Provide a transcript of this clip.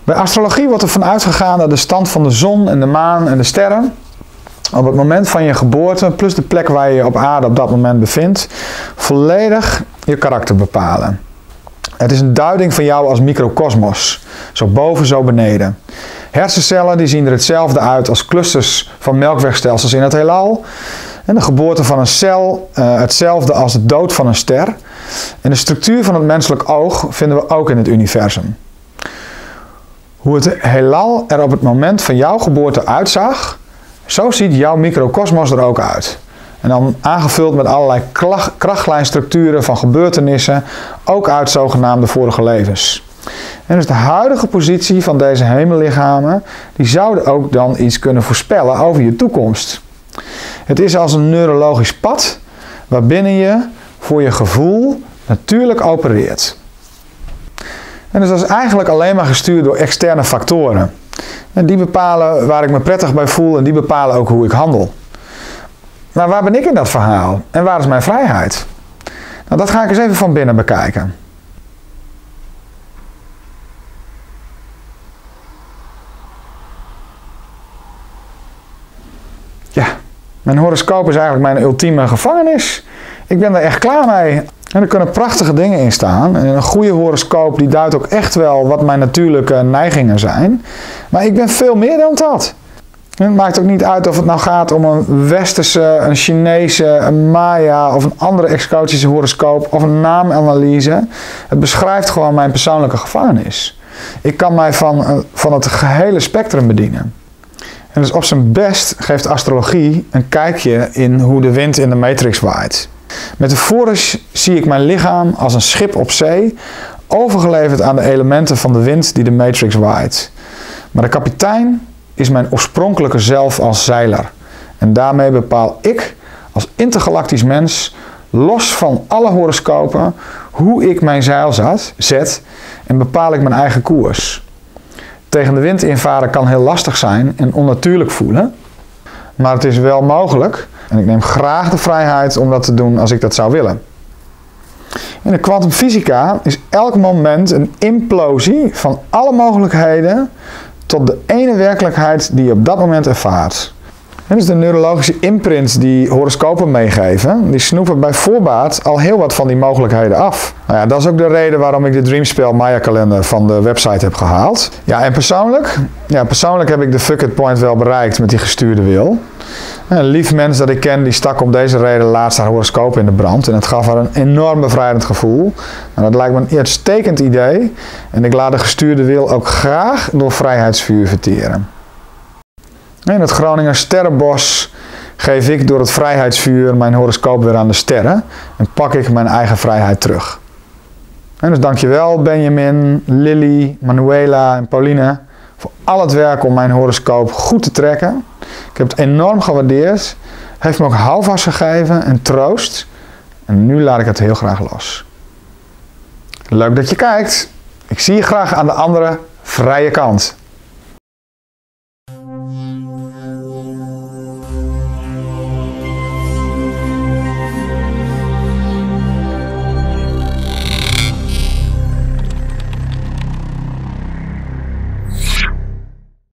Bij astrologie wordt er van uitgegaan dat de stand van de zon en de maan en de sterren op het moment van je geboorte, plus de plek waar je je op aarde op dat moment bevindt, volledig je karakter bepalen. Het is een duiding van jou als microcosmos. Zo boven, zo beneden. Hersencellen die zien er hetzelfde uit als clusters van melkwegstelsels in het heelal. En de geboorte van een cel hetzelfde als de dood van een ster. En de structuur van het menselijk oog vinden we ook in het universum. Hoe het heelal er op het moment van jouw geboorte uitzag, zo ziet jouw microcosmos er ook uit. En dan aangevuld met allerlei krachtlijnstructuren van gebeurtenissen, ook uit zogenaamde vorige levens. En dus de huidige positie van deze hemellichamen, die zouden ook dan iets kunnen voorspellen over je toekomst. Het is als een neurologisch pad, waarbinnen je voor je gevoel natuurlijk opereert. En dus dat is eigenlijk alleen maar gestuurd door externe factoren. En die bepalen waar ik me prettig bij voel en die bepalen ook hoe ik handel. Maar waar ben ik in dat verhaal? En waar is mijn vrijheid? Nou, dat ga ik eens even van binnen bekijken. Ja, mijn horoscoop is eigenlijk mijn ultieme gevangenis. Ik ben er echt klaar mee. En er kunnen prachtige dingen in staan. En een goede horoscoop die duidt ook echt wel wat mijn natuurlijke neigingen zijn. Maar ik ben veel meer dan dat. En het maakt ook niet uit of het nou gaat om een westerse, een Chinese, een Maya of een andere exotische horoscoop of een naamanalyse. Het beschrijft gewoon mijn persoonlijke gevangenis. Ik kan mij van het gehele spectrum bedienen. En dus op zijn best geeft astrologie een kijkje in hoe de wind in de matrix waait. Metafoorisch zie ik mijn lichaam als een schip op zee, overgeleverd aan de elementen van de wind die de matrix waait. Maar de kapitein is mijn oorspronkelijke zelf als zeiler. En daarmee bepaal ik als intergalactisch mens, los van alle horoscopen, hoe ik mijn zeil zet en bepaal ik mijn eigen koers. Tegen de wind invaren kan heel lastig zijn en onnatuurlijk voelen, maar het is wel mogelijk. En ik neem graag de vrijheid om dat te doen als ik dat zou willen. In de kwantumfysica is elk moment een implosie van alle mogelijkheden tot de ene werkelijkheid die je op dat moment ervaart. En dus de neurologische imprints die horoscopen meegeven, die snoepen bij voorbaat al heel wat van die mogelijkheden af. Nou ja, dat is ook de reden waarom ik de Dreamspell Maya kalender van de website heb gehaald. Ja, en persoonlijk heb ik de fuck it point wel bereikt met die gestuurde wil. Een lief mens dat ik ken, die stak om deze reden laatst haar horoscoop in de brand. En het gaf haar een enorm bevrijdend gevoel. Nou, dat lijkt me een uitstekend idee. En ik laat de gestuurde wil ook graag door vrijheidsvuur verteren. In het Groninger Sterrenbos geef ik door het vrijheidsvuur mijn horoscoop weer aan de sterren. En pak ik mijn eigen vrijheid terug. En dus dankjewel Benjamin, Lily, Manuela en Pauline voor al het werk om mijn horoscoop goed te trekken. Ik heb het enorm gewaardeerd. Het heeft me ook houvast gegeven en troost. En nu laat ik het heel graag los. Leuk dat je kijkt. Ik zie je graag aan de andere vrije kant.